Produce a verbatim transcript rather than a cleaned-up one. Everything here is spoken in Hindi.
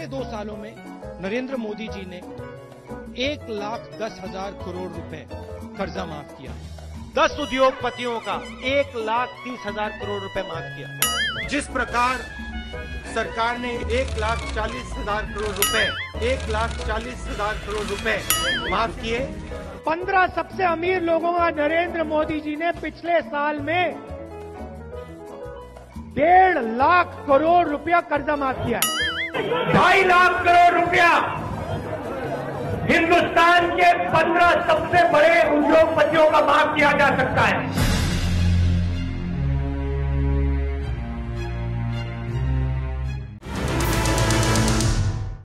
पिछले दो सालों में नरेंद्र मोदी जी ने एक लाख दस हजार करोड़ रुपए कर्जा माफ किया। दस उद्योगपतियों का एक लाख तीस हजार करोड़ रुपए माफ किया। जिस प्रकार सरकार ने एक लाख चालीस हजार करोड़ रुपए एक लाख चालीस हजार करोड़ रुपए माफ किए। पंद्रह सबसे अमीर लोगों का नरेंद्र मोदी जी ने पिछले साल में डेढ़ लाख करोड़ रुपया कर्जा माफ किया है। ढाई लाख करोड़ रुपया हिंदुस्तान के पंद्रह सबसे बड़े उद्योगपतियों का माफ किया जा सकता है।